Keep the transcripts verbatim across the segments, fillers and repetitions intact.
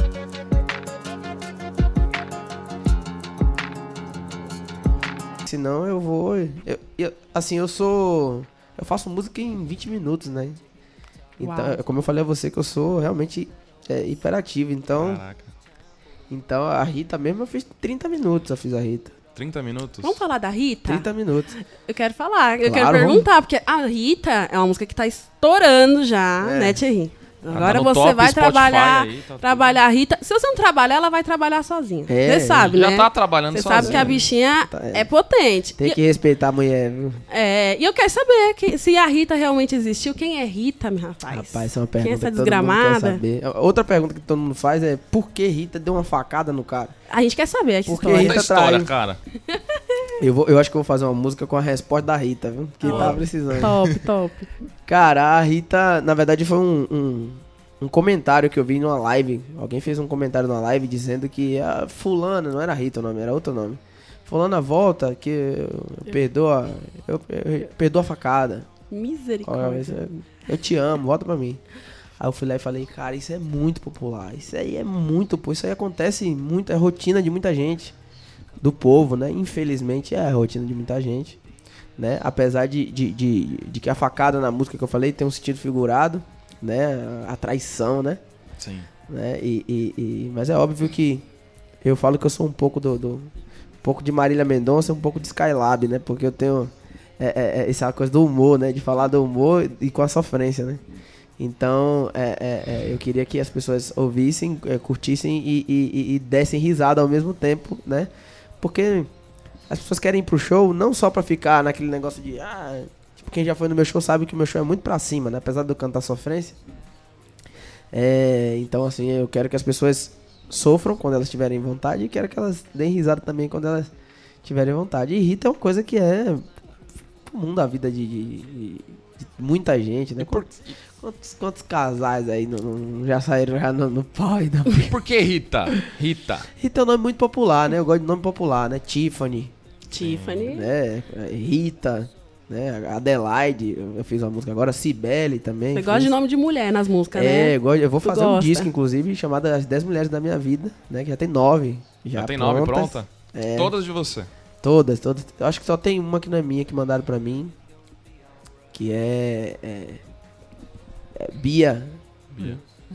Senão eu vou... Eu, eu, assim, eu sou... Eu faço música em vinte minutos, né? Então, Uau. como eu falei a você, que eu sou realmente é, hiperativo. Então, Caraca. então, a Rita mesmo eu fiz trinta minutos, eu fiz a Rita. trinta minutos? Vamos falar da Rita? trinta minutos. Eu quero falar, eu Claro, quero perguntar, porque a Rita é uma música que tá estourando já, É. né, Thierry? Ela Agora tá no você top vai Spotify trabalhar, aí, tá trabalhar a Rita. Se você não trabalhar, ela vai trabalhar sozinha. É, Você sabe, Já né? tá trabalhando Você sozinho. sabe que a bichinha Tá, é. é. potente. Tem E- que respeitar a mulher, viu? É, e eu quero saber que, se a Rita realmente existiu. Quem é Rita, meu rapaz? Rapaz, essa é uma Quem é pergunta essa que todo mundo quer desgramada? saber. Outra pergunta que todo mundo faz é por que Rita deu uma facada no cara? A gente quer saber essa Porque história. Conta a Rita história, traiu. cara. Eu, vou, eu acho que eu vou fazer uma música com a resposta da Rita, viu? Que Ó. tava precisando. Top, top. Cara, a Rita, na verdade, foi um, um, um comentário que eu vi numa live. Alguém fez um comentário numa live dizendo que a fulana, não era Rita o nome, era outro nome. Fulana volta, que eu perdoa, eu, eu perdoo a facada. Misericórdia. Eu te amo, volta pra mim. Aí eu fui lá e falei, cara, isso é muito popular. Isso aí é muito, pô. Isso aí acontece muito, é rotina de muita gente. Do povo, né? Infelizmente é a rotina de muita gente. Né? Apesar de, de, de, de que a facada na música que eu falei tem um sentido figurado, né? A traição, né? Sim. né? E, e, e, mas é óbvio que eu falo que eu sou um pouco do, do um pouco de Marília Mendonça, um pouco de Skylab, né? Porque eu tenho é, é, é, essa coisa do humor, né? De falar do humor e com a sofrência, né? Então, é, é, é, eu queria que as pessoas ouvissem, é, curtissem e, e, e dessem risada ao mesmo tempo, né? Porque as pessoas querem ir pro show não só pra ficar naquele negócio de... Ah, tipo, quem já foi no meu show sabe que o meu show é muito pra cima, né? Apesar de eu cantar sofrência. É, então, assim, eu quero que as pessoas sofram quando elas tiverem vontade e quero que elas deem risada também quando elas tiverem vontade. E Rita é uma coisa que é comum da vida de, de, de, de muita gente, né? por- Quantos, quantos, quantos casais aí não, não- já saíram já no, no pau e na... Por que Rita? Rita. Rita é um nome muito popular, né? Eu gosto de nome popular, né? Tiffany, Tiffany. né? Rita, né? Adelaide, eu eu fiz uma música agora, Cibele também. Você gosta fiz. de nome de mulher nas músicas, É, né? eu, gosto, eu vou Tu fazer um gosta. disco, inclusive, chamado As dez Mulheres da Minha Vida, né? Que já tem nove. Já, Já tem nome prontas. pronta? É, Todas de você. todas, todas. Eu acho que só tem uma que não é minha, que mandaram pra mim. Que é... é, é Bia. Bia.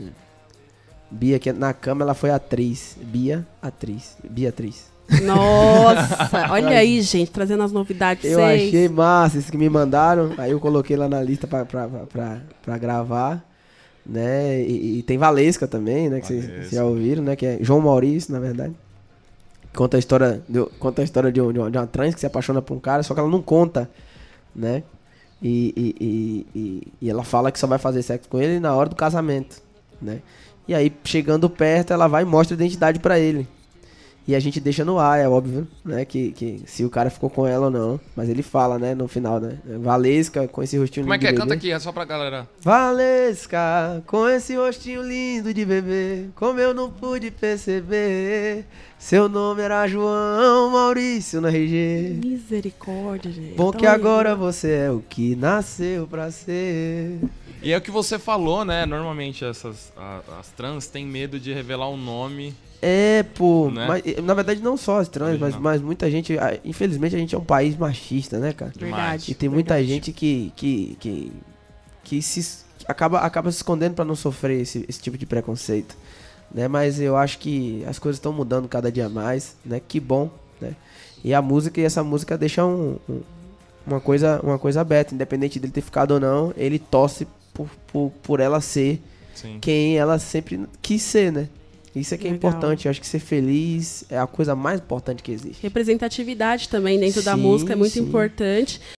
Bia, que na cama ela foi atriz. Bia, atriz. Bia, atriz. Nossa, olha aí, gente, trazendo as novidades pra Eu vocês. achei massa isso que me mandaram. Aí eu coloquei lá na lista pra, pra, pra, pra, pra gravar. Né? E, e tem Valesca também, né? Que vocês Valesca. vocês já ouviram, né? Que é João Maurício, na verdade. Conta a história, de, conta a história de, um- de uma, de uma trans que se apaixona por um cara, só que ela não conta, né? E, e, e, e, e ela fala que só vai fazer sexo com ele na hora do casamento, né? E aí, chegando perto, ela vai e mostra a identidade pra ele. E a gente deixa no ar, é óbvio, né? Que, que se o cara ficou com ela ou não. Mas ele fala, né? No final, né? Valesca, com esse rostinho Como é lindo que é? de Canta bebê. aqui, é só pra galera. Valesca, com esse rostinho lindo de bebê, como eu não pude perceber. Seu nome era João Maurício no R G. Misericórdia, gente. Bom Então, que agora você é o que nasceu pra ser. E é o que você falou, né? Normalmente essas a- as trans têm medo de revelar um nome. É, pô, Né? mas, na verdade não só as trans, mas, Original. mas muita gente, ah, infelizmente a gente é um país machista, né, cara? Verdade. E tem muita verdade. gente que, que, que, que se, acaba, acaba se escondendo pra não sofrer esse, esse tipo de preconceito, né? Mas eu acho que as coisas estão mudando cada dia mais, né? Que bom, né? E a música, e essa música deixa um, um- uma, coisa, uma coisa aberta, independente dele ter ficado ou não, ele torce por, por, por ela ser Sim. quem ela sempre quis ser, né? Isso é que é Legal. importante. Eu acho que ser feliz é a coisa mais importante que existe. Representatividade também dentro da Sim, música é muito sim. importante.